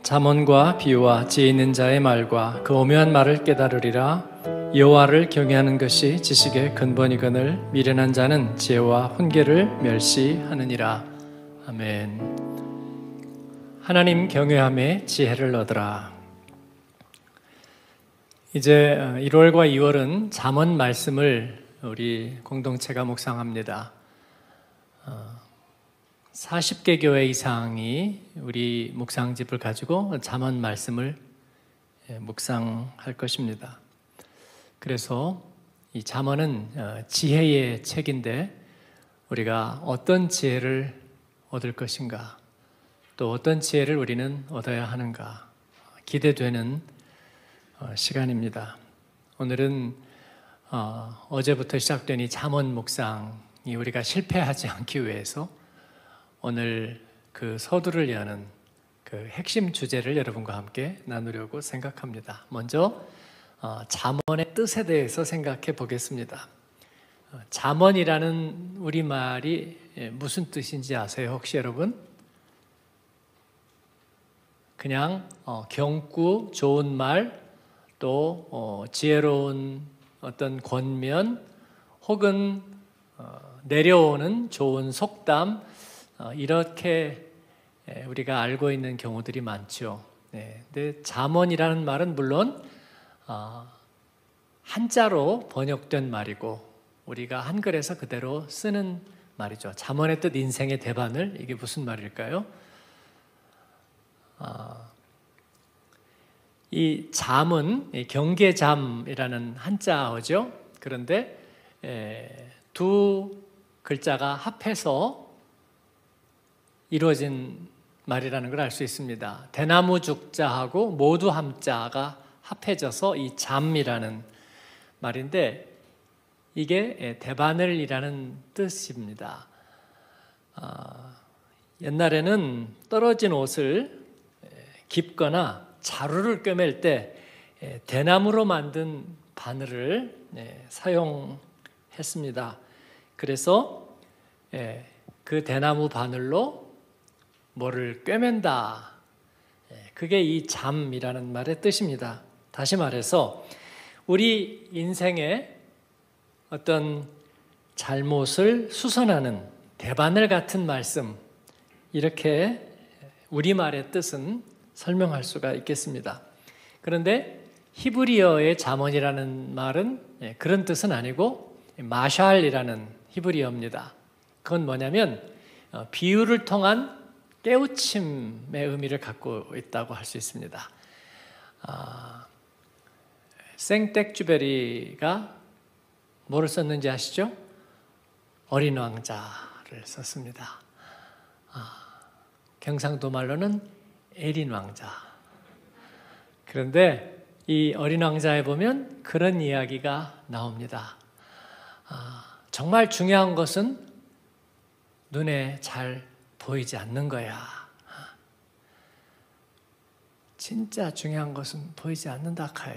잠언과 비유와 지혜 있는 자의 말과 그 오묘한 말을 깨달으리라. 여호와를 경외하는 것이 지식의 근본이거늘 미련한 자는 지혜와 훈계를 멸시하느니라. 아멘. 하나님 경외함에 지혜를 얻으라. 이제 1월과 2월은 잠언 말씀을 우리 공동체가 묵상합니다. 40개 교회 이상이 우리 묵상집을 가지고 잠언 말씀을 묵상할 것입니다. 그래서 이 잠언은 지혜의 책인데 우리가 어떤 지혜를 얻을 것인가, 또 어떤 지혜를 우리는 얻어야 하는가 기대되는 시간입니다. 오늘은 어제부터 시작된 이 잠언 묵상이 우리가 실패하지 않기 위해서 오늘 그 서두를 여는 그 핵심 주제를 여러분과 함께 나누려고 생각합니다. 먼저 잠언의 뜻에 대해서 생각해 보겠습니다. 잠언이라는 우리말이 무슨 뜻인지 아세요? 혹시 여러분? 그냥 경구, 좋은 말, 또 지혜로운 어떤 권면, 혹은 내려오는 좋은 속담, 이렇게 우리가 알고 있는 경우들이 많죠. 근데 잠언이라는 말은 물론 한자로 번역된 말이고 우리가 한글에서 그대로 쓰는 말이죠. 잠언의 뜻 인생의 대반을, 이게 무슨 말일까요? 이 잠은 경계잠이라는 한자어죠. 그런데 두 글자가 합해서 이루어진 말이라는 걸 알 수 있습니다. 대나무 죽자하고 모두 함자가 합해져서 이 잠이라는 말인데 이게 대바늘이라는 뜻입니다. 옛날에는 떨어진 옷을 깁거나 자루를 꿰맬 때 대나무로 만든 바늘을 사용했습니다. 그래서 그 대나무 바늘로 뭐를 꿰맨다, 그게 이 잠이라는 말의 뜻입니다. 다시 말해서 우리 인생의 어떤 잘못을 수선하는 대바늘 같은 말씀, 이렇게 우리말의 뜻은 설명할 수가 있겠습니다. 그런데 히브리어의 잠언이라는 말은 그런 뜻은 아니고 마샬이라는 히브리어입니다. 그건 뭐냐면 비유를 통한 깨우침의 의미를 갖고 있다고 할 수 있습니다. 생텍쥐베리가 뭐를 썼는지 아시죠? 어린 왕자를 썼습니다. 경상도 말로는 에린 왕자. 그런데 이 어린 왕자에 보면 그런 이야기가 나옵니다. 정말 중요한 것은 눈에 잘 보이지 않는 거야. 진짜 중요한 것은 보이지 않는다 카이.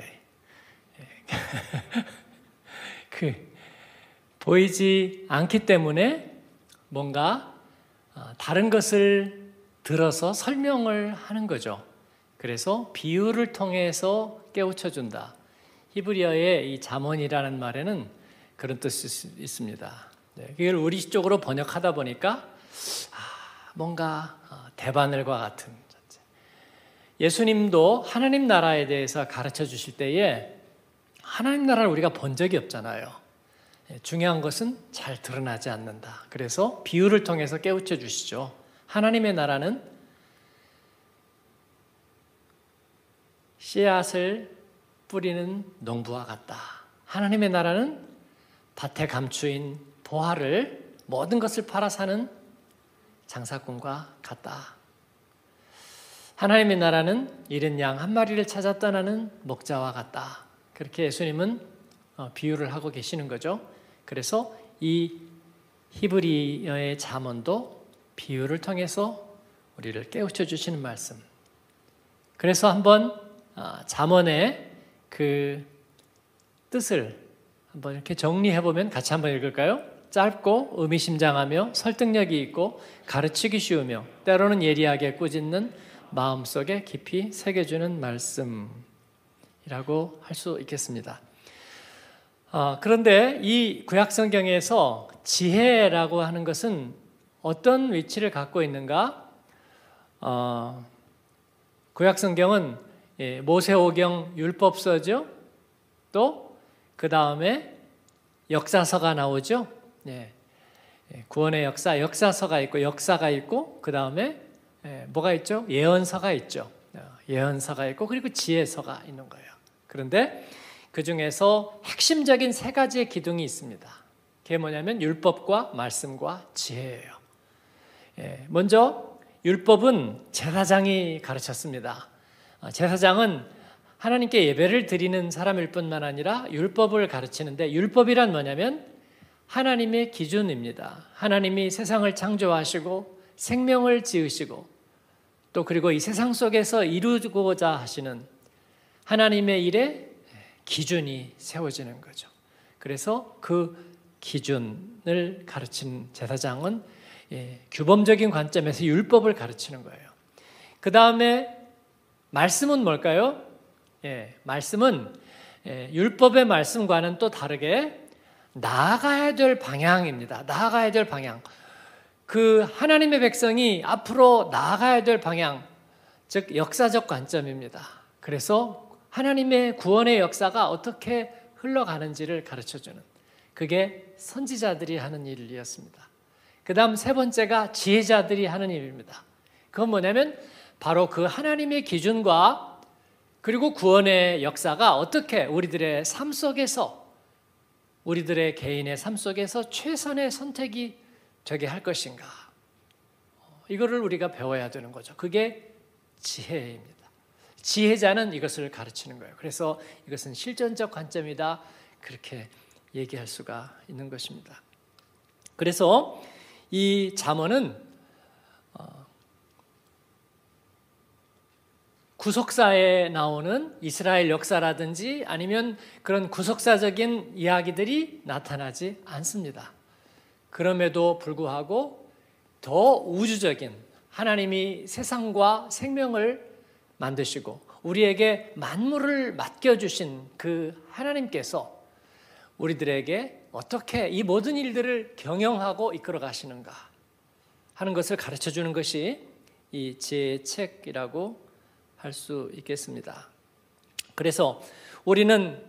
보이지 않기 때문에 뭔가 다른 것을 들어서 설명을 하는 거죠. 그래서 비유를 통해서 깨우쳐준다. 히브리어의 이 잠언이라는 말에는 그런 뜻이 있습니다. 이걸 우리 쪽으로 번역하다 보니까 뭔가 대바늘과 같은. 예수님도 하나님 나라에 대해서 가르쳐 주실 때에 하나님 나라를 우리가 본 적이 없잖아요. 중요한 것은 잘 드러나지 않는다. 그래서 비유를 통해서 깨우쳐 주시죠. 하나님의 나라는 씨앗을 뿌리는 농부와 같다. 하나님의 나라는 밭에 감추인 보화를 모든 것을 팔아 사는 장사꾼과 같다. 하나님의 나라는 잃은 양 한 마리를 찾아 떠나는 목자와 같다. 그렇게 예수님은 비유를 하고 계시는 거죠. 그래서 이 히브리어의 잠언도 비유를 통해서 우리를 깨우쳐 주시는 말씀. 그래서 한번 잠언의 그 뜻을 한번 이렇게 정리해 보면 같이 한번 읽을까요? 짧고 의미심장하며 설득력이 있고 가르치기 쉬우며 때로는 예리하게 꾸짖는 마음속에 깊이 새겨주는 말씀이라고 할 수 있겠습니다. 그런데 이 구약성경에서 지혜라고 하는 것은 어떤 위치를 갖고 있는가? 구약성경은 모세오경 율법서죠. 또 그 다음에 역사서가 나오죠. 구원의 역사서가 있고 역사가 있고 그 다음에 뭐가 있죠? 예언서가 있죠. 예언서가 있고 그리고 지혜서가 있는 거예요. 그런데 그 중에서 핵심적인 세 가지의 기둥이 있습니다. 그게 뭐냐면 율법과 말씀과 지혜예요. 먼저 율법은 제사장이 가르쳤습니다. 제사장은 하나님께 예배를 드리는 사람일 뿐만 아니라 율법을 가르치는데, 율법이란 뭐냐면 하나님의 기준입니다. 하나님이 세상을 창조하시고 생명을 지으시고 또 그리고 이 세상 속에서 이루고자 하시는 하나님의 일에 기준이 세워지는 거죠. 그래서 그 기준을 가르치는 제사장은 규범적인 관점에서 율법을 가르치는 거예요. 그 다음에 말씀은 뭘까요? 말씀은 율법의 말씀과는 또 다르게 나아가야 될 방향입니다. 나아가야 될 방향. 그 하나님의 백성이 앞으로 나아가야 될 방향, 즉 역사적 관점입니다. 그래서 하나님의 구원의 역사가 어떻게 흘러가는지를 가르쳐주는, 그게 선지자들이 하는 일이었습니다. 그 다음 세 번째가 지혜자들이 하는 일입니다. 그건 뭐냐면 바로 그 하나님의 기준과 그리고 구원의 역사가 어떻게 우리들의 삶 속에서, 우리들의 개인의 삶 속에서 최선의 선택이 되게 할 것인가, 이거를 우리가 배워야 되는 거죠. 그게 지혜입니다. 지혜자는 이것을 가르치는 거예요. 그래서 이것은 실전적 관점이다, 그렇게 얘기할 수가 있는 것입니다. 그래서 이 잠언은 구속사에 나오는 이스라엘 역사라든지 아니면 그런 구속사적인 이야기들이 나타나지 않습니다. 그럼에도 불구하고 더 우주적인, 하나님이 세상과 생명을 만드시고 우리에게 만물을 맡겨주신 그 하나님께서 우리들에게 어떻게 이 모든 일들을 경영하고 이끌어 가시는가 하는 것을 가르쳐주는 것이 이 지혜의 책이라고 할 수 있겠습니다. 그래서 우리는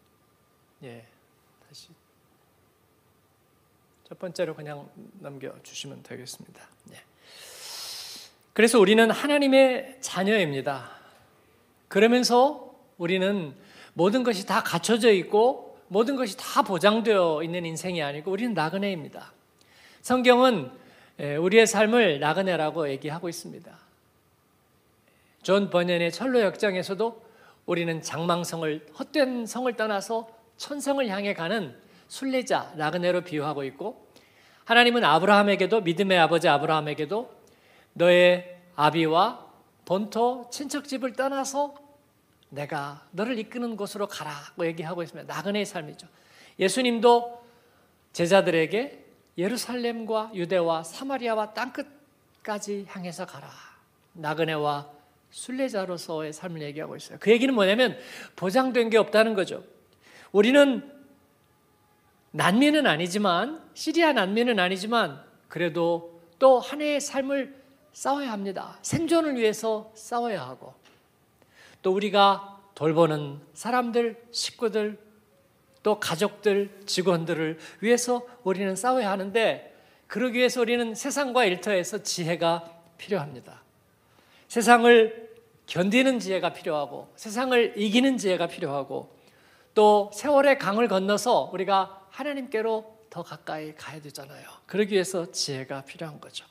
다시 첫 번째로 그냥 넘겨주시면 되겠습니다. 그래서 우리는 하나님의 자녀입니다. 그러면서 우리는 모든 것이 다 갖춰져 있고 모든 것이 다 보장되어 있는 인생이 아니고 우리는 나그네입니다. 성경은 우리의 삶을 나그네라고 얘기하고 있습니다. 존 버년의 철로 역정에서도 우리는 장망성을, 헛된 성을 떠나서 천성을 향해 가는 순례자, 나그네로 비유하고 있고, 하나님은 아브라함에게도, 믿음의 아버지 아브라함에게도 너의 아비와 본토 친척집을 떠나서 내가 너를 이끄는 곳으로 가라고 얘기하고 있습니다. 나그네의 삶이죠. 예수님도 제자들에게 예루살렘과 유대와 사마리아와 땅끝까지 향해서 가라, 나그네와 순례자로서의 삶을 얘기하고 있어요. 그 얘기는 뭐냐면 보장된 게 없다는 거죠. 우리는 난민은 아니지만, 시리아 난민은 아니지만 그래도 또 한 해의 삶을 싸워야 합니다. 생존을 위해서 싸워야 하고, 또 우리가 돌보는 사람들, 식구들, 또 가족들, 직원들을 위해서 우리는 싸워야 하는데, 그러기 위해서 우리는 세상과 일터에서 지혜가 필요합니다. 세상을 견디는 지혜가 필요하고 세상을 이기는 지혜가 필요하고 또 세월의 강을 건너서 우리가 하나님께로 더 가까이 가야 되잖아요. 그러기 위해서 지혜가 필요한 거죠.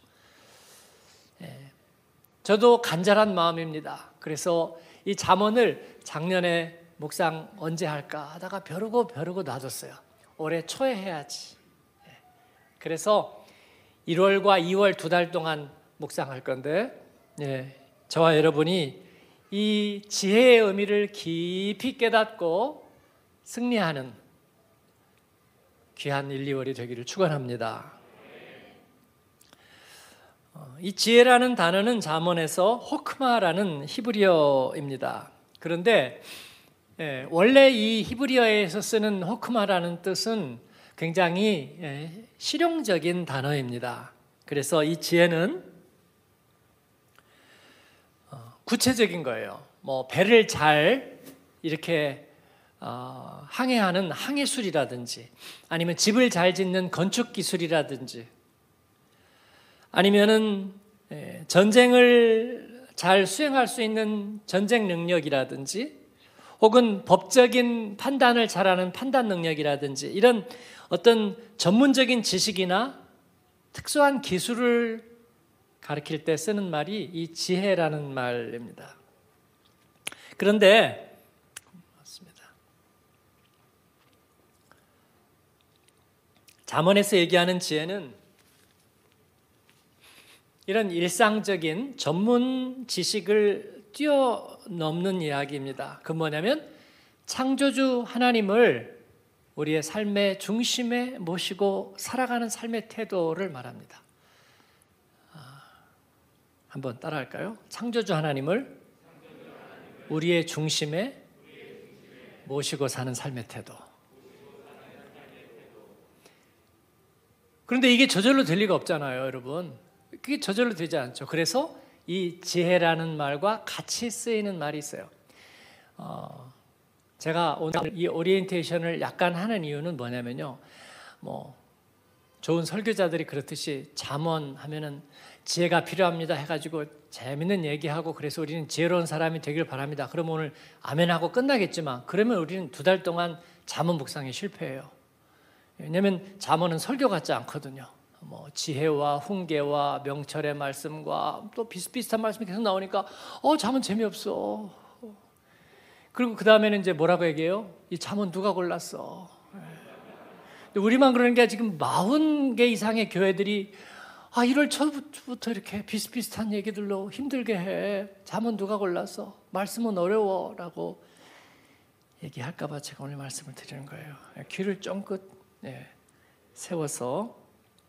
저도 간절한 마음입니다. 그래서 이 잠언을 작년에 묵상 언제 할까 하다가 벼르고 놔뒀어요. 올해 초에 해야지. 그래서 1월과 2월 2달 동안 묵상할 건데, 저와 여러분이 이 지혜의 의미를 깊이 깨닫고 승리하는 귀한 1, 2월이 되기를 축원합니다. 이 지혜라는 단어는 잠언에서 호크마라는 히브리어입니다. 그런데 원래 이 히브리어에서 쓰는 호크마라는 뜻은 굉장히 실용적인 단어입니다. 그래서 이 지혜는 구체적인 거예요. 뭐 배를 잘 이렇게 항해하는 항해술이라든지, 아니면 집을 잘 짓는 건축 기술이라든지, 아니면은 전쟁을 잘 수행할 수 있는 전쟁 능력이라든지, 혹은 법적인 판단을 잘하는 판단 능력이라든지, 이런 어떤 전문적인 지식이나 특수한 기술을 가리킬 때 쓰는 말이 이 지혜라는 말입니다. 그런데 잠언에서 얘기하는 지혜는 이런 일상적인 전문 지식을 뛰어넘는 이야기입니다. 그 뭐냐면 창조주 하나님을 우리의 삶의 중심에 모시고 살아가는 삶의 태도를 말합니다. 한번 따라할까요? 창조주 하나님을 우리의 중심에 모시고 사는 삶의 태도. 그런데 이게 저절로 될 리가 없잖아요, 여러분. 그게 저절로 되지 않죠. 그래서 이 지혜라는 말과 같이 쓰이는 말이 있어요. 제가 오늘 이 오리엔테이션을 약간 하는 이유는 뭐냐면요. 뭐 좋은 설교자들이 그렇듯이 잠언 하면은 지혜가 필요합니다 해가지고 재밌는 얘기하고, 그래서 우리는 지혜로운 사람이 되길 바랍니다. 그럼 오늘 아멘하고 끝나겠지만, 그러면 우리는 2달 동안 잠언 묵상에 실패해요. 왜냐하면 잠언은 설교 같지 않거든요. 뭐 지혜와 훈계와 명철의 말씀과 또 비슷비슷한 말씀이 계속 나오니까 잠언 재미없어. 그리고 그 다음에는 이제 뭐라고 얘기해요? 이 잠언 누가 골랐어? 우리만 그러는 게 지금 40개 이상의 교회들이 1월 초부터 이렇게 비슷비슷한 얘기들로 힘들게 해. 잠언 누가 골랐어? 말씀은 어려워 라고 얘기할까 봐 제가 오늘 말씀을 드리는 거예요. 귀를 쫑긋 세워서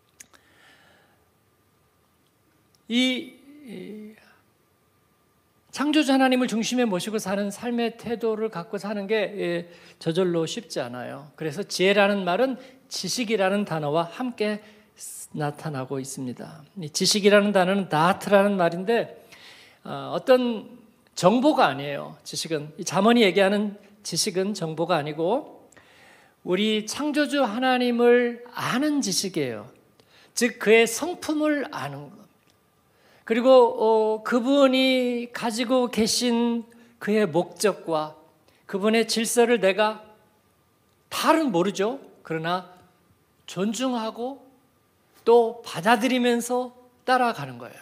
이 창조주 하나님을 중심에 모시고 사는 삶의 태도를 갖고 사는 게 저절로 쉽지 않아요. 그래서 지혜라는 말은 지식이라는 단어와 함께 나타나고 있습니다. 이 지식이라는 단어는 다트라는 말인데 어떤 정보가 아니에요. 지식은, 이 잠언이 얘기하는 지식은 정보가 아니고 우리 창조주 하나님을 아는 지식이에요. 즉 그의 성품을 아는 것, 그리고 그분이 가지고 계신 그의 목적과 그분의 질서를 내가 다는 모르죠. 그러나 존중하고 또 받아들이면서 따라가는 거예요.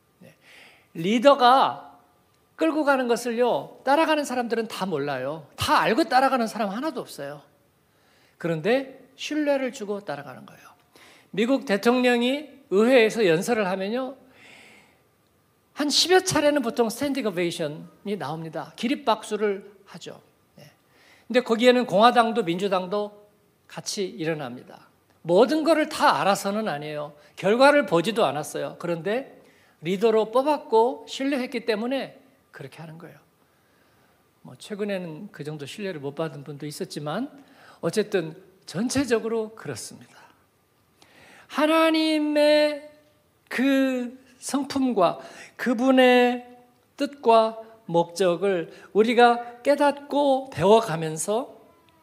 리더가 끌고 가는 것을요, 따라가는 사람들은 다 몰라요. 다 알고 따라가는 사람 하나도 없어요. 그런데 신뢰를 주고 따라가는 거예요. 미국 대통령이 의회에서 연설을 하면요, 한 10여 차례는 보통 스탠딩 오베이션이 나옵니다. 기립박수를 하죠. 근데 거기에는 공화당도 민주당도 같이 일어납니다. 모든 것을 다 알아서는 아니에요. 결과를 보지도 않았어요. 그런데 리더로 뽑았고 신뢰했기 때문에 그렇게 하는 거예요. 뭐 최근에는 그 정도 신뢰를 못 받은 분도 있었지만 어쨌든 전체적으로 그렇습니다. 하나님의 그 성품과 그분의 뜻과 목적을 우리가 깨닫고 배워가면서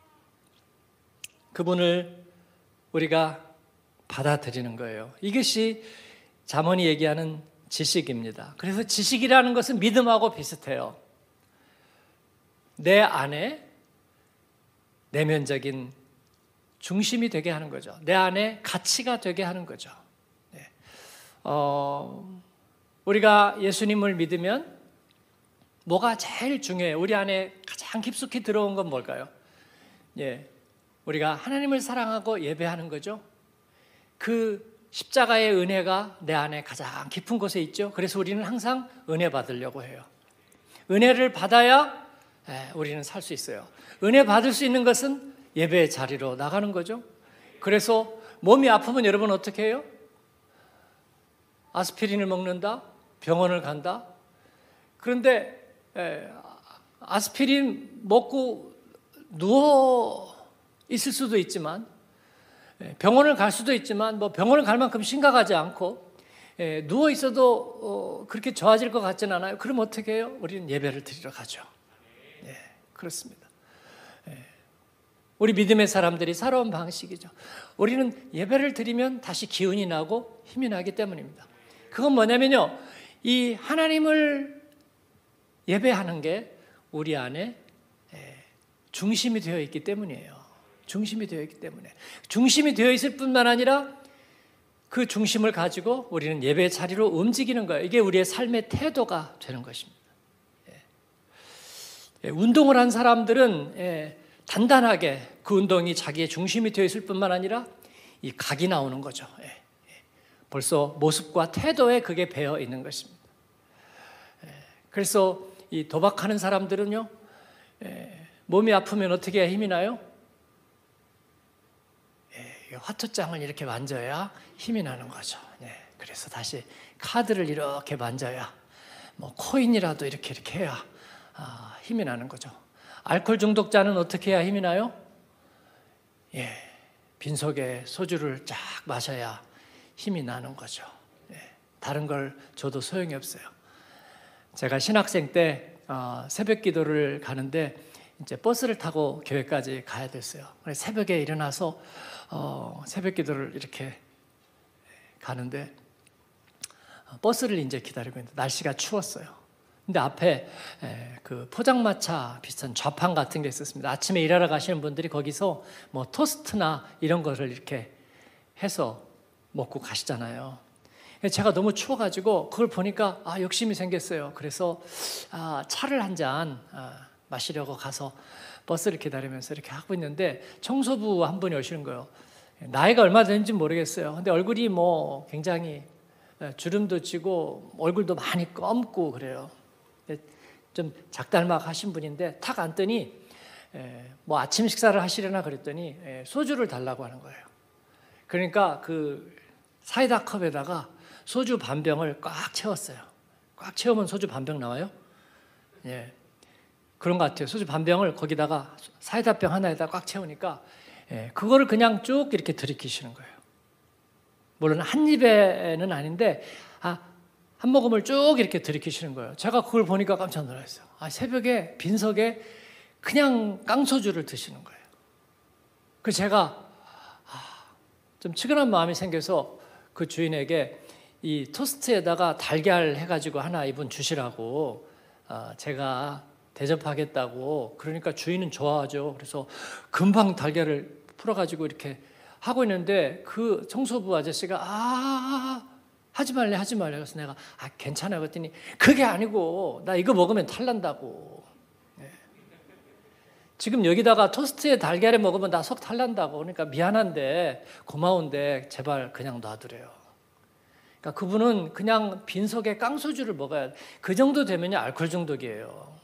그분을 우리가 받아들이는 거예요. 이것이 잠언이 얘기하는 지식입니다. 그래서 지식이라는 것은 믿음하고 비슷해요. 내 안에 내면적인 중심이 되게 하는 거죠. 내 안에 가치가 되게 하는 거죠. 우리가 예수님을 믿으면 뭐가 제일 중요해요? 우리 안에 가장 깊숙이 들어온 건 뭘까요? 우리가 하나님을 사랑하고 예배하는 거죠. 그 십자가의 은혜가 내 안에 가장 깊은 곳에 있죠. 그래서 우리는 항상 은혜 받으려고 해요. 은혜를 받아야 우리는 살 수 있어요. 은혜 받을 수 있는 것은 예배의 자리로 나가는 거죠. 그래서 몸이 아프면 여러분 어떻게 해요? 아스피린을 먹는다, 병원을 간다. 그런데 아스피린 먹고 누워 있을 수도 있지만, 병원을 갈 수도 있지만 뭐 병원을 갈 만큼 심각하지 않고 누워 있어도 그렇게 좋아질 것 같지는 않아요. 그럼 어떻게 해요? 우리는 예배를 드리러 가죠. 그렇습니다. 우리 믿음의 사람들이 살아온 방식이죠. 우리는 예배를 드리면 다시 기운이 나고 힘이 나기 때문입니다. 그건 뭐냐면요, 이 하나님을 예배하는 게 우리 안에 중심이 되어 있기 때문이에요. 중심이 되어 있기 때문에. 중심이 되어 있을 뿐만 아니라 그 중심을 가지고 우리는 예배 자리로 움직이는 거예요. 이게 우리의 삶의 태도가 되는 것입니다. 운동을 한 사람들은 단단하게 그 운동이 자기의 중심이 되어 있을 뿐만 아니라 이 각이 나오는 거죠. 벌써 모습과 태도에 그게 배어 있는 것입니다. 그래서 이 도박하는 사람들은요, 몸이 아프면 어떻게 해야 힘이 나요? 화투장을 이렇게 만져야 힘이 나는 거죠. 그래서 다시 카드를 이렇게 만져야, 뭐 코인이라도 이렇게 해야 힘이 나는 거죠. 알코올 중독자는 어떻게 해야 힘이 나요? 빈속에 소주를 쫙 마셔야 힘이 나는 거죠. 다른 걸 줘도 소용이 없어요. 제가 신학생 때 새벽 기도를 가는데 이제 버스를 타고 교회까지 가야 됐어요. 새벽에 일어나서 새벽 기도를 이렇게 가는데 버스를 이제 기다리고 있는데 날씨가 추웠어요. 근데 앞에 그 포장마차 비슷한 좌판 같은 게 있었습니다. 아침에 일하러 가시는 분들이 거기서 뭐 토스트나 이런 거를 이렇게 해서 먹고 가시잖아요. 제가 너무 추워가지고 그걸 보니까 욕심이 생겼어요. 그래서 차를 한 잔 마시려고 가서 버스를 기다리면서 이렇게 하고 있는데 청소부 한 분이 오시는 거예요. 나이가 얼마 되는지 모르겠어요. 근데 얼굴이 뭐 굉장히 주름도 지고 얼굴도 많이 검고 그래요. 좀 작달막 하신 분인데 탁 앉더니 뭐 아침 식사를 하시려나 그랬더니 소주를 달라고 하는 거예요. 그러니까 그 사이다 컵에다가 소주 반 병을 꽉 채웠어요. 꽉 채우면 소주 반 병 나와요? 그런 것 같아요. 소주 반 병을 거기다가 사이다 병 하나에다 꽉 채우니까 그거를 그냥 쭉 이렇게 들이키시는 거예요. 물론 한 입에는 아닌데 한 모금을 쭉 이렇게 들이키시는 거예요. 제가 그걸 보니까 깜짝 놀랐어요. 새벽에 빈석에 그냥 깡소주를 드시는 거예요. 그래서 제가 좀 측은한 마음이 생겨서 그 주인에게 이 토스트에다가 달걀 해가지고 하나 이분 주시라고 제가 대접하겠다고. 그러니까 주인은 좋아하죠. 그래서 금방 달걀을 풀어가지고 이렇게 하고 있는데 그 청소부 아저씨가 하지 말래. 그래서 내가 괜찮아요. 그랬더니 그게 아니고 나 이거 먹으면 탈난다고. 지금 여기다가 토스트에 달걀에 먹으면 나 속 탈난다고. 그러니까 미안한데 고마운데 제발 그냥 놔두래요. 그러니까 그분은 그냥 빈속에 깡소주를 먹어야 돼. 그 정도 되면요 알코올 중독이에요.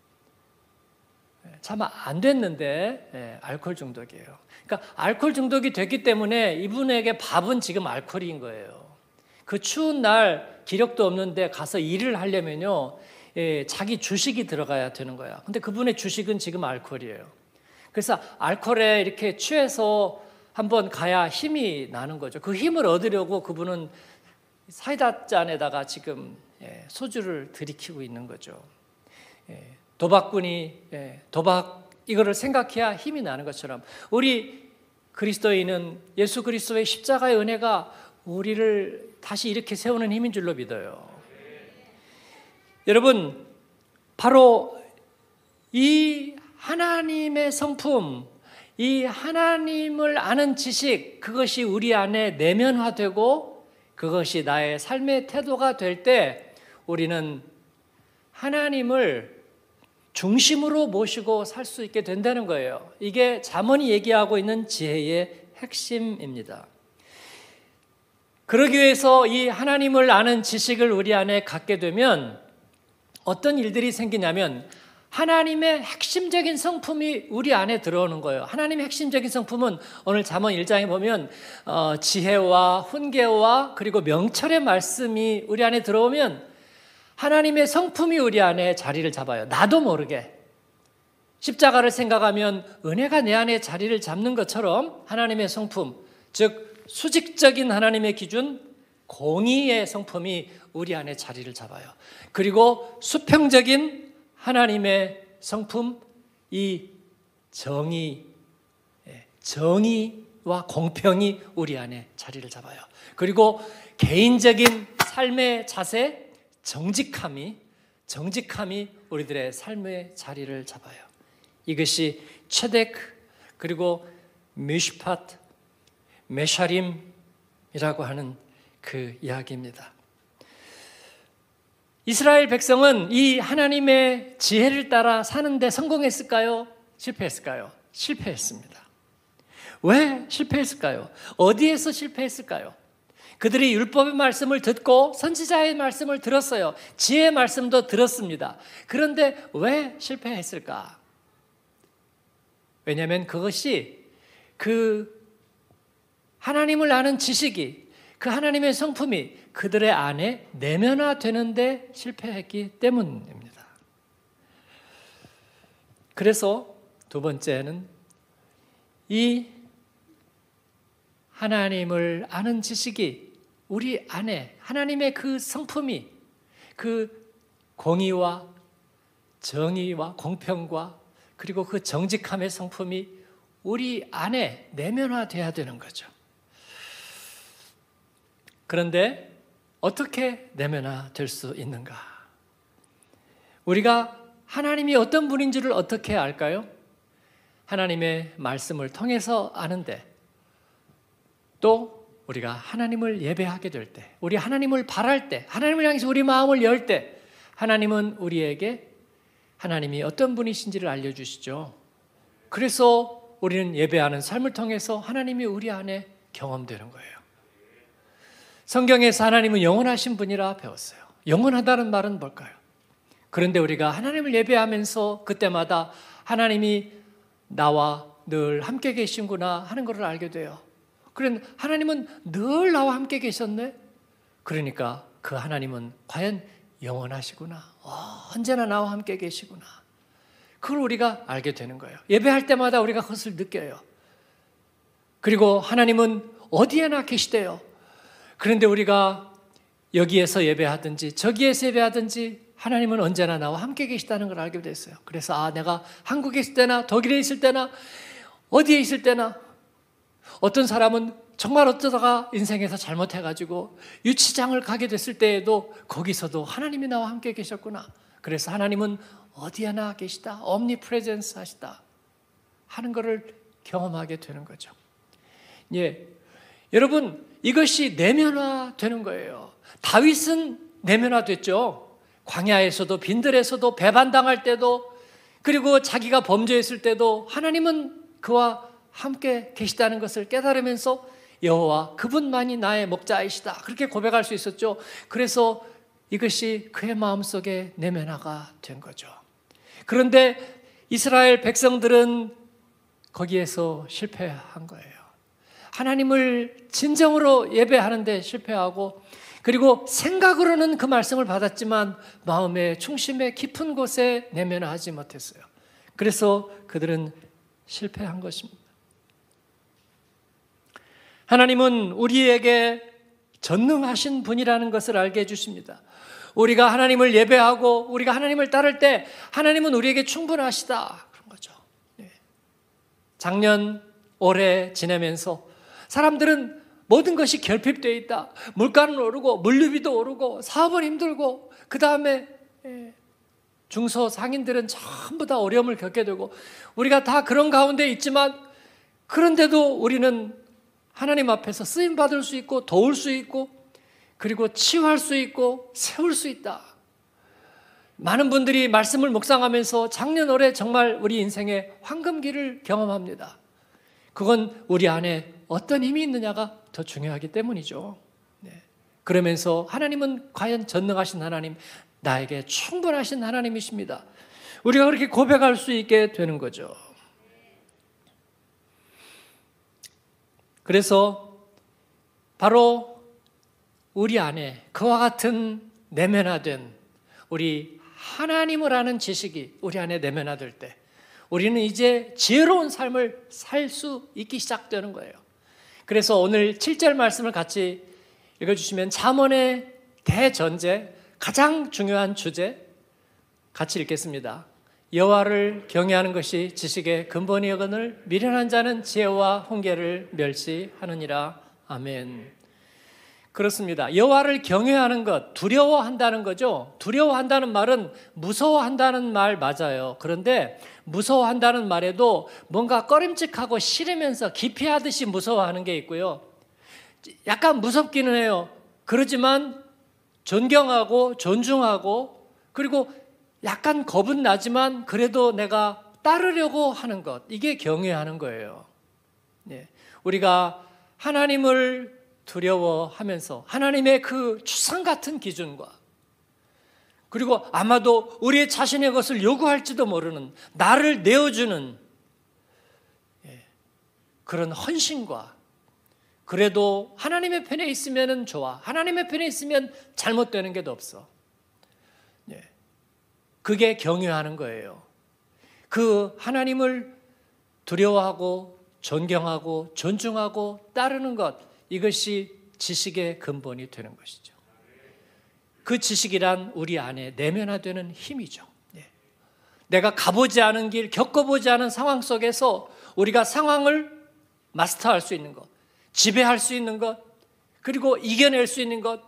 참 안 됐는데 알코올 중독이에요. 그러니까 알코올 중독이 됐기 때문에 이분에게 밥은 지금 알코올인 거예요. 그 추운 날 기력도 없는데 가서 일을 하려면요 자기 주식이 들어가야 되는 거야. 근데 그분의 주식은 지금 알코올이에요. 그래서 알코올에 이렇게 취해서 한번 가야 힘이 나는 거죠. 그 힘을 얻으려고 그분은 사이다 잔에다가 지금 소주를 들이키고 있는 거죠. 도박꾼이 도박 이거를 생각해야 힘이 나는 것처럼 우리 그리스도인은 예수 그리스도의 십자가의 은혜가 우리를 다시 이렇게 세우는 힘인 줄로 믿어요. 여러분, 바로 이 하나님의 성품, 이 하나님을 아는 지식, 그것이 우리 안에 내면화되고 그것이 나의 삶의 태도가 될 때 우리는 하나님을 중심으로 모시고 살 수 있게 된다는 거예요. 이게 잠언이 얘기하고 있는 지혜의 핵심입니다. 그러기 위해서 이 하나님을 아는 지식을 우리 안에 갖게 되면 어떤 일들이 생기냐면 하나님의 핵심적인 성품이 우리 안에 들어오는 거예요. 하나님의 핵심적인 성품은 오늘 잠언 1장에 보면 지혜와 훈계와 그리고 명철의 말씀이 우리 안에 들어오면 하나님의 성품이 우리 안에 자리를 잡아요. 나도 모르게. 십자가를 생각하면 은혜가 내 안에 자리를 잡는 것처럼 하나님의 성품, 즉 수직적인 하나님의 기준, 공의의 성품이 우리 안에 자리를 잡아요. 그리고 수평적인 하나님의 성품, 이 정의와 공평이 우리 안에 자리를 잡아요. 그리고 개인적인 삶의 자세, 정직함이 우리들의 삶의 자리를 잡아요. 이것이 체데크 그리고 미슈팟, 메샤림이라고 하는 그 이야기입니다. 이스라엘 백성은 이 하나님의 지혜를 따라 사는데 성공했을까요? 실패했을까요? 실패했습니다. 왜 실패했을까요? 어디에서 실패했을까요? 그들이 율법의 말씀을 듣고 선지자의 말씀을 들었어요. 지혜의 말씀도 들었습니다. 그런데 왜 실패했을까? 왜냐하면 그것이 그 하나님을 아는 지식이, 그 하나님의 성품이 그들의 안에 내면화되는데 실패했기 때문입니다. 그래서 두 번째는 이 하나님을 아는 지식이 우리 안에 하나님의 그 성품이, 그 공의와 정의와 공평과 그리고 그 정직함의 성품이 우리 안에 내면화돼야 되는 거죠. 그런데 어떻게 내면화될 수 있는가? 우리가 하나님이 어떤 분인지를 어떻게 알까요? 하나님의 말씀을 통해서 아는데, 또 우리가 하나님을 예배하게 될 때, 우리 하나님을 바랄 때, 하나님을 향해서 우리 마음을 열 때 하나님은 우리에게 하나님이 어떤 분이신지를 알려주시죠. 그래서 우리는 예배하는 삶을 통해서 하나님이 우리 안에 경험되는 거예요. 성경에서 하나님은 영원하신 분이라 배웠어요. 영원하다는 말은 뭘까요? 그런데 우리가 하나님을 예배하면서 그때마다 하나님이 나와 늘 함께 계신구나 하는 것을 알게 돼요. 그런데 하나님은 늘 나와 함께 계셨네? 그러니까 그 하나님은 과연 영원하시구나. 언제나 나와 함께 계시구나. 그걸 우리가 알게 되는 거예요. 예배할 때마다 우리가 그것을 느껴요. 그리고 하나님은 어디에나 계시대요. 그런데 우리가 여기에서 예배하든지 저기에서 예배하든지 하나님은 언제나 나와 함께 계시다는 걸 알게 됐어요. 그래서 내가 한국에 있을 때나 독일에 있을 때나 어디에 있을 때나, 어떤 사람은 정말 어쩌다가 인생에서 잘못해가지고 유치장을 가게 됐을 때에도 거기서도 하나님이 나와 함께 계셨구나. 그래서 하나님은 어디에나 계시다, omnipresence 하시다 하는 것을 경험하게 되는 거죠. 예, 여러분, 이것이 내면화되는 거예요. 다윗은 내면화됐죠. 광야에서도 빈들에서도 배반당할 때도, 그리고 자기가 범죄했을 때도 하나님은 그와 함께 계시다는 것을 깨달으면서 여호와 그분만이 나의 목자이시다 그렇게 고백할 수 있었죠. 그래서 이것이 그의 마음속에 내면화가 된 거죠. 그런데 이스라엘 백성들은 거기에서 실패한 거예요. 하나님을 진정으로 예배하는데 실패하고, 그리고 생각으로는 그 말씀을 받았지만 마음의 중심의 깊은 곳에 내면화하지 못했어요. 그래서 그들은 실패한 것입니다. 하나님은 우리에게 전능하신 분이라는 것을 알게 해주십니다. 우리가 하나님을 예배하고 우리가 하나님을 따를 때 하나님은 우리에게 충분하시다 그런 거죠. 작년 올해 지내면서 사람들은 모든 것이 결핍되어 있다. 물가는 오르고 물류비도 오르고 사업은 힘들고, 그 다음에 중소상인들은 전부 다 어려움을 겪게 되고, 우리가 다 그런 가운데 있지만 그런데도 우리는 하나님 앞에서 쓰임받을 수 있고 도울 수 있고 그리고 치유할 수 있고 세울 수 있다. 많은 분들이 말씀을 묵상하면서 작년 올해 정말 우리 인생의 황금기를 경험합니다. 그건 우리 안에 어떤 힘이 있느냐가 더 중요하기 때문이죠. 그러면서 하나님은 과연 전능하신 하나님, 나에게 충분하신 하나님이십니다. 우리가 그렇게 고백할 수 있게 되는 거죠. 그래서 바로 우리 안에 그와 같은 내면화된 우리 하나님을 아는 지식이 우리 안에 내면화될 때 우리는 이제 지혜로운 삶을 살 수 있기 시작되는 거예요. 그래서 오늘 7절 말씀을 같이 읽어주시면 잠언의 대전제, 가장 중요한 주제 같이 읽겠습니다. 여호와를 경외하는 것이 지식의 근본이거늘 미련한 자는 지혜와 훈계를 멸시하느니라. 아멘. 그렇습니다. 여호와를 경외하는 것, 두려워한다는 거죠. 두려워한다는 말은 무서워한다는 말 맞아요. 그런데 무서워한다는 말에도 뭔가 꺼림칙하고 싫으면서 기피하듯이 무서워하는 게 있고요. 약간 무섭기는 해요. 그러지만 존경하고 존중하고 그리고 약간 겁은 나지만 그래도 내가 따르려고 하는 것, 이게 경외하는 거예요. 우리가 하나님을 두려워하면서 하나님의 그 추상 같은 기준과 그리고 아마도 우리의 자신의 것을 요구할지도 모르는 나를 내어주는 그런 헌신과 그래도 하나님의 편에 있으면 좋아, 하나님의 편에 있으면 잘못되는 게 없어. 그게 경외하는 거예요. 그 하나님을 두려워하고 존경하고 존중하고 따르는 것, 이것이 지식의 근본이 되는 것이죠. 그 지식이란 우리 안에 내면화되는 힘이죠. 내가 가보지 않은 길, 겪어보지 않은 상황 속에서 우리가 상황을 마스터할 수 있는 것, 지배할 수 있는 것, 그리고 이겨낼 수 있는 것,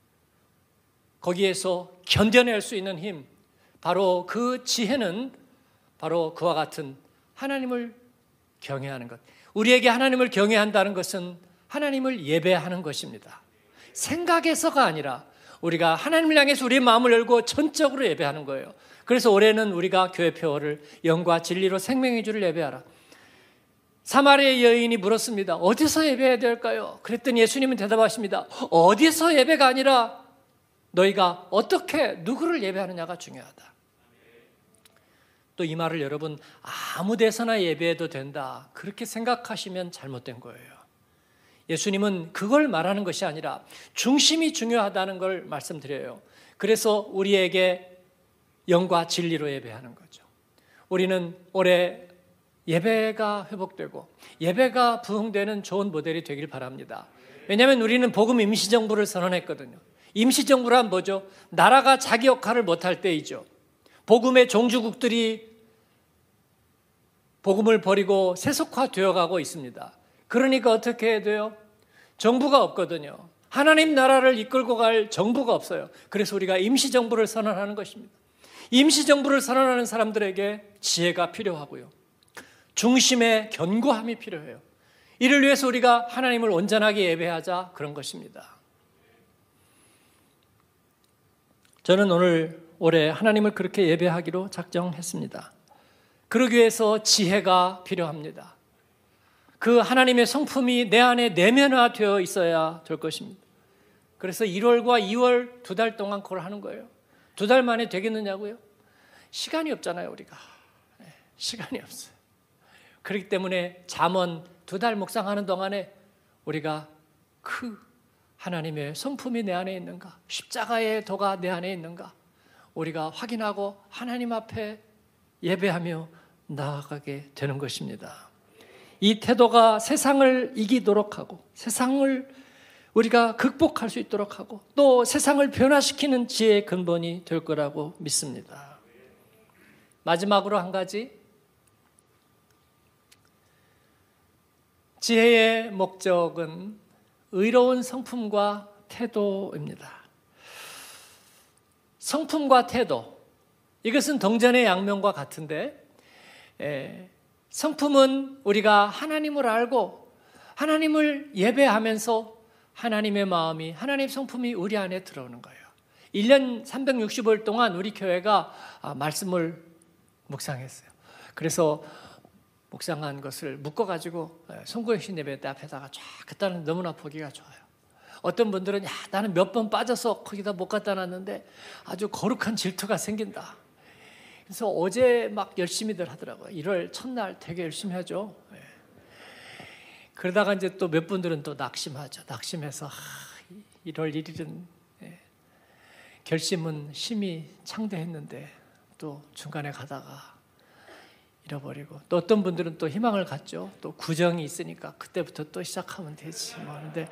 거기에서 견뎌낼 수 있는 힘, 바로 그 지혜는 바로 그와 같은 하나님을 경외하는 것. 우리에게 하나님을 경외한다는 것은 하나님을 예배하는 것입니다. 생각에서가 아니라 우리가 하나님을 향해서 우리의 마음을 열고 전적으로 예배하는 거예요. 그래서 올해는 우리가 교회 표어를 영과 진리로 생명의 주를 예배하라. 사마리아 여인이 물었습니다. 어디서 예배해야 될까요? 그랬더니 예수님은 대답하십니다. 어디서 예배가 아니라 너희가 어떻게 누구를 예배하느냐가 중요하다. 또 이 말을 여러분 아무 데서나 예배해도 된다, 그렇게 생각하시면 잘못된 거예요. 예수님은 그걸 말하는 것이 아니라 중심이 중요하다는 걸 말씀드려요. 그래서 우리에게 영과 진리로 예배하는 거죠. 우리는 올해 예배가 회복되고 예배가 부흥되는 좋은 모델이 되길 바랍니다. 왜냐하면 우리는 복음 임시정부를 선언했거든요. 임시정부란 뭐죠? 나라가 자기 역할을 못할 때이죠. 복음의 종주국들이 복음을 버리고 세속화되어 가고 있습니다. 그러니까 어떻게 해야 돼요? 정부가 없거든요. 하나님 나라를 이끌고 갈 정부가 없어요. 그래서 우리가 임시정부를 선언하는 것입니다. 임시정부를 선언하는 사람들에게 지혜가 필요하고요. 중심의 견고함이 필요해요. 이를 위해서 우리가 하나님을 온전하게 예배하자, 그런 것입니다. 저는 올해 하나님을 그렇게 예배하기로 작정했습니다. 그러기 위해서 지혜가 필요합니다. 그 하나님의 성품이 내 안에 내면화되어 있어야 될 것입니다. 그래서 1월과 2월 2달 동안 그걸 하는 거예요. 2달 만에 되겠느냐고요? 시간이 없잖아요, 우리가. 시간이 없어요. 그렇기 때문에 잠언 2달 묵상하는 동안에 우리가 그 하나님의 성품이 내 안에 있는가, 십자가의 도가 내 안에 있는가, 우리가 확인하고 하나님 앞에 예배하며 나아가게 되는 것입니다. 이 태도가 세상을 이기도록 하고 세상을 우리가 극복할 수 있도록 하고 또 세상을 변화시키는 지혜의 근본이 될 거라고 믿습니다. 마지막으로 한 가지, 지혜의 목적은 의로운 성품과 태도입니다. 성품과 태도, 이것은 동전의 양면과 같은데, 성품은 우리가 하나님을 알고 하나님을 예배하면서 하나님의 마음이, 하나님의 성품이 우리 안에 들어오는 거예요. 1년 365일 동안 우리 교회가 말씀을 묵상했어요. 그래서 묵상한 것을 묶어가지고 송구영신 예배 때 앞에다가 쫙 갖다 놨는데 너무나 보기가 좋아요. 어떤 분들은 야, 나는 몇 번 빠져서 거기다 못 갖다 놨는데 아주 거룩한 질투가 생긴다. 그래서 어제 막 열심히들 하더라고요. 1월 첫날 되게 열심히 하죠. 그러다가 이제 또 몇 분들은 또 낙심하죠. 낙심해서 1월 1일은 결심은 심히 창대했는데 또 중간에 가다가 잃어버리고, 또 어떤 분들은 또 희망을 갖죠. 또 구정이 있으니까 그때부터 또 시작하면 되지 뭐. 근데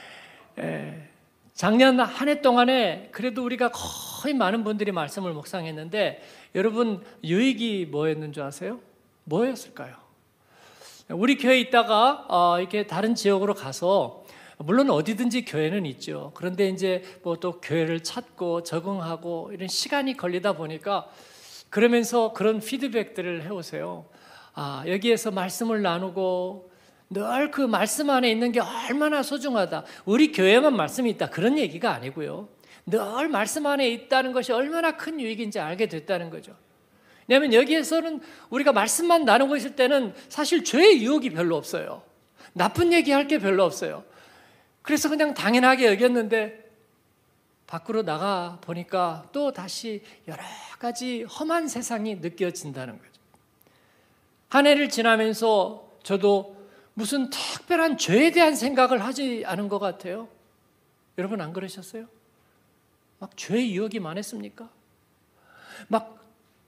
작년 한 해 동안에 그래도 우리가 거의 많은 분들이 말씀을 묵상했는데, 여러분 유익이 뭐였는 줄 아세요? 뭐였을까요? 우리 교회에 있다가 이렇게 다른 지역으로 가서, 물론 어디든지 교회는 있죠. 그런데 이제 뭐 또 교회를 찾고 적응하고 이런 시간이 걸리다 보니까, 그러면서 그런 피드백들을 해오세요. 여기에서 말씀을 나누고 늘 그 말씀 안에 있는 게 얼마나 소중하다. 우리 교회만 말씀이 있다 그런 얘기가 아니고요. 늘 말씀 안에 있다는 것이 얼마나 큰 유익인지 알게 됐다는 거죠. 왜냐하면 여기에서는 우리가 말씀만 나누고 있을 때는 사실 죄의 유혹이 별로 없어요. 나쁜 얘기할 게 별로 없어요. 그래서 그냥 당연하게 여겼는데, 밖으로 나가 보니까 또 다시 여러 가지 험한 세상이 느껴진다는 거죠. 한 해를 지나면서 저도 무슨 특별한 죄에 대한 생각을 하지 않은 것 같아요. 여러분 안 그러셨어요? 막 죄의 유혹이 많았습니까? 막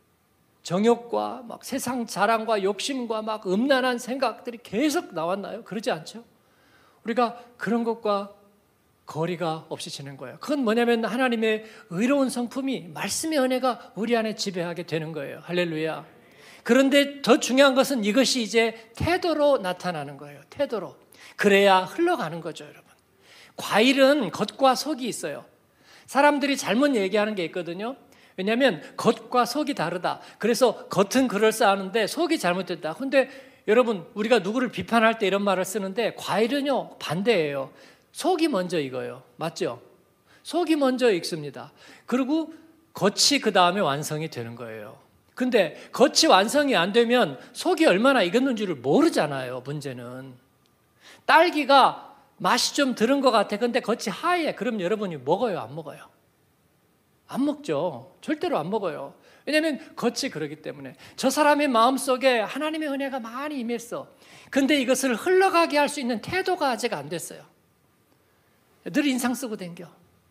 정욕과 막 세상 자랑과 욕심과 막 음란한 생각들이 계속 나왔나요? 그러지 않죠? 우리가 그런 것과 거리가 없이 지는 거예요. 그건 뭐냐면 하나님의 의로운 성품이, 말씀의 은혜가 우리 안에 지배하게 되는 거예요. 할렐루야. 그런데 더 중요한 것은 이것이 이제 태도로 나타나는 거예요. 태도로. 그래야 흘러가는 거죠, 여러분. 과일은 겉과 속이 있어요. 사람들이 잘못 얘기하는 게 있거든요. 왜냐하면 겉과 속이 다르다. 그래서 겉은 그럴싸하는데 속이 잘못됐다. 근데 여러분, 우리가 누구를 비판할 때 이런 말을 쓰는데, 과일은요 반대예요. 속이 먼저 익어요. 맞죠? 속이 먼저 익습니다. 그리고 겉이 그 다음에 완성이 되는 거예요. 근데 겉이 완성이 안 되면 속이 얼마나 익었는지를 모르잖아요. 문제는 딸기가 맛이 좀 들은 것 같아. 근데 겉이 하얘. 그럼 여러분이 먹어요? 안 먹어요? 안 먹죠. 절대로 안 먹어요. 왜냐하면 겉이 그러기 때문에. 저 사람의 마음속에 하나님의 은혜가 많이 임했어. 근데 이것을 흘러가게 할 수 있는 태도가 아직 안 됐어요. 늘 인상 쓰고 댕겨.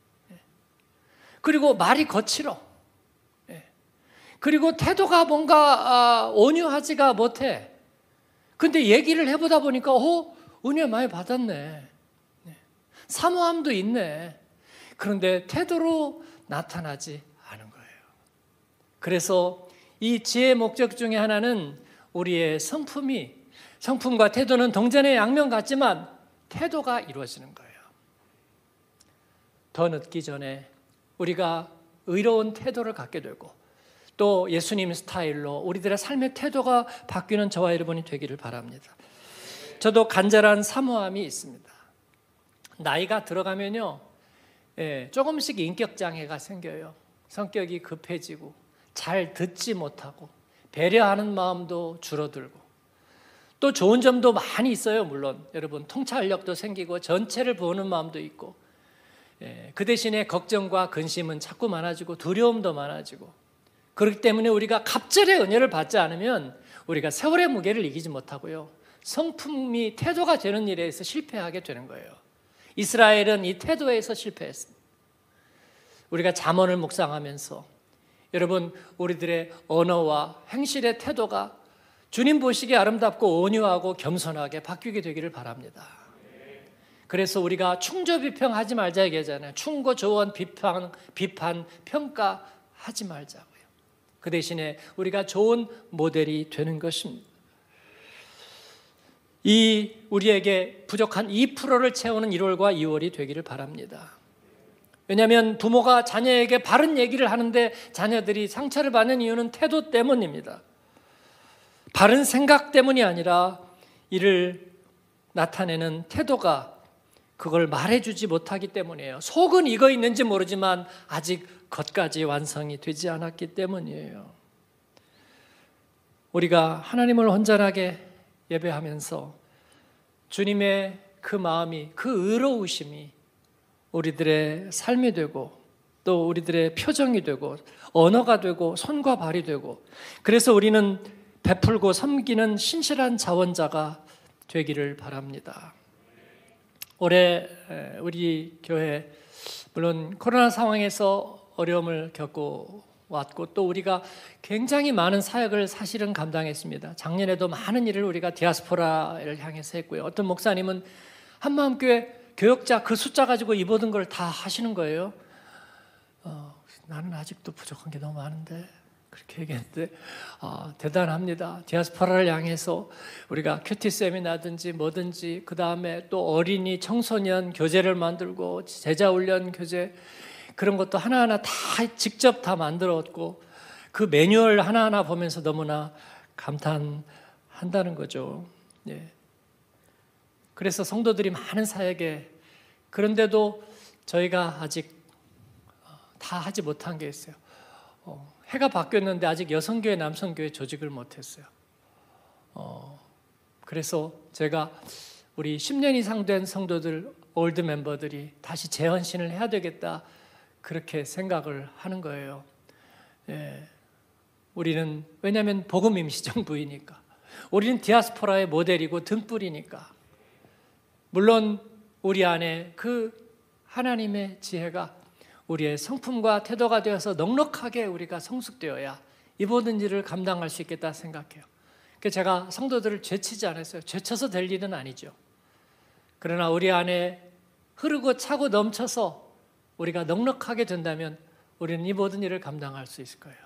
그리고 말이 거칠어. 그리고 태도가 뭔가 온유하지가 못해. 근데 얘기를 해보다 보니까 은혜 많이 받았네. 사모함도 있네. 그런데 태도로 나타나지 않은 거예요. 그래서 이 지혜의 목적 중에 하나는 우리의 성품과 태도는 동전의 양면 같지만 태도가 이루어지는 거예요. 더 늦기 전에 우리가 의로운 태도를 갖게 되고, 또 예수님 스타일로 우리들의 삶의 태도가 바뀌는 저와 여러분이 되기를 바랍니다. 저도 간절한 사모함이 있습니다. 나이가 들어가면요, 조금씩 인격장애가 생겨요. 성격이 급해지고 잘 듣지 못하고 배려하는 마음도 줄어들고, 또 좋은 점도 많이 있어요. 물론 여러분, 통찰력도 생기고 전체를 보는 마음도 있고, 그 대신에 걱정과 근심은 자꾸 많아지고 두려움도 많아지고, 그렇기 때문에 우리가 갑절의 은혜를 받지 않으면 우리가 세월의 무게를 이기지 못하고요, 성품이 태도가 되는 일에서 실패하게 되는 거예요. 이스라엘은 이 태도에서 실패했습니다. 우리가 잠언을 묵상하면서 여러분, 우리들의 언어와 행실의 태도가 주님 보시기에 아름답고 온유하고 겸손하게 바뀌게 되기를 바랍니다. 그래서 우리가 충조비평하지 말자 얘기하잖아요. 충고, 조언, 비판, 평가하지 말자고요. 그 대신에 우리가 좋은 모델이 되는 것입니다. 우리에게 부족한 2%를 채우는 1월과 2월이 되기를 바랍니다. 왜냐하면 부모가 자녀에게 바른 얘기를 하는데 자녀들이 상처를 받는 이유는 태도 때문입니다. 바른 생각 때문이 아니라 이를 나타내는 태도가 그걸 말해주지 못하기 때문이에요. 속은 익어 있는지 모르지만 아직 겉까지 완성이 되지 않았기 때문이에요. 우리가 하나님을 온전하게 예배하면서 주님의 그 마음이, 그 의로우심이 우리들의 삶이 되고, 또 우리들의 표정이 되고 언어가 되고 손과 발이 되고, 그래서 우리는 베풀고 섬기는 신실한 자원자가 되기를 바랍니다. 올해 우리 교회 물론 코로나 상황에서 어려움을 겪고 왔고, 또 우리가 굉장히 많은 사역을 사실은 감당했습니다. 작년에도 많은 일을 우리가 디아스포라를 향해서 했고요. 어떤 목사님은 한마음교회 교역자 그 숫자 가지고 이 모든 걸 다 하시는 거예요. 나는 아직도 부족한 게 너무 많은데, 그렇게 얘기했는데 대단합니다. 디아스포라를 향해서 우리가 큐티 세미나든지 뭐든지, 그 다음에 또 어린이 청소년 교재를 만들고 제자 훈련 교재, 그런 것도 하나하나 다 직접 다 만들었고, 그 매뉴얼 하나하나 보면서 너무나 감탄한다는 거죠. 예. 그래서 성도들이 많은 사역에, 그런데도 저희가 아직 다 하지 못한 게 있어요. 해가 바뀌었는데 아직 여성교회, 남성교회 조직을 못했어요. 그래서 제가 우리 10년 이상 된 성도들, 올드 멤버들이 다시 재헌신을 해야 되겠다, 그렇게 생각을 하는 거예요. 예. 우리는, 왜냐하면 복음 임시정부이니까, 우리는 디아스포라의 모델이고 등불이니까, 물론 우리 안에 그 하나님의 지혜가 우리의 성품과 태도가 되어서 넉넉하게 우리가 성숙되어야 이 모든 일을 감당할 수 있겠다 생각해요. 그래서 제가 성도들을 죄치지 않았어요. 죄쳐서 될 일은 아니죠. 그러나 우리 안에 흐르고 차고 넘쳐서 우리가 넉넉하게 된다면 우리는 이 모든 일을 감당할 수 있을 거예요.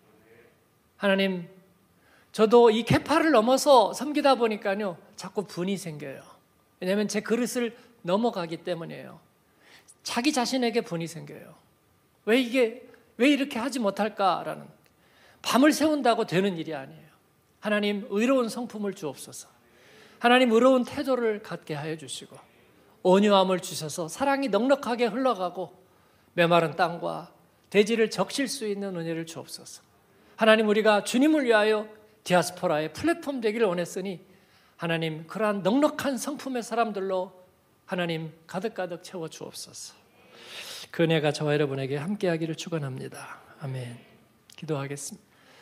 하나님, 저도 이 계파를 넘어서 섬기다 보니까요, 자꾸 분이 생겨요. 왜냐하면 제 그릇을 넘어가기 때문이에요. 자기 자신에게 분이 생겨요. 왜 이렇게 하지 못할까라는, 밤을 새운다고 되는 일이 아니에요. 하나님, 의로운 성품을 주옵소서. 하나님, 의로운 태도를 갖게 하여 주시고, 온유함을 주셔서 사랑이 넉넉하게 흘러가고 메마른 땅과 대지를 적실 수 있는 은혜를 주옵소서. 하나님, 우리가 주님을 위하여 디아스포라의 플랫폼 되기를 원했으니 하나님, 그러한 넉넉한 성품의 사람들로 하나님 가득가득 채워 주옵소서. 그 은혜가 저와 여러분에게 함께하기를 축원합니다. 아멘. 기도하겠습니다.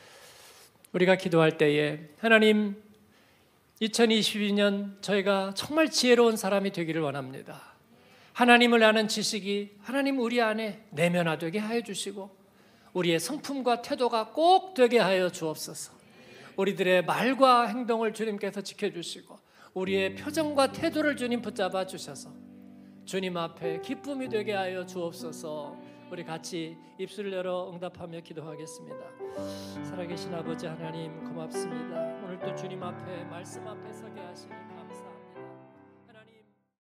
우리가 기도할 때에 하나님, 2022년 저희가 정말 지혜로운 사람이 되기를 원합니다. 하나님을 아는 지식이 하나님 우리 안에 내면화되게 하여 주시고, 우리의 성품과 태도가 꼭 되게 하여 주옵소서. 우리들의 말과 행동을 주님께서 지켜주시고, 우리의 표정과 태도를 주님 붙잡아 주셔서 주님 앞에 기쁨이 되게 하여 주옵소서. 우리 같이 입술을 열어 응답하며 기도하겠습니다. 살아계신 아버지 하나님, 고맙습니다. 오늘도 주님 앞에, 말씀 앞에 서게 하시니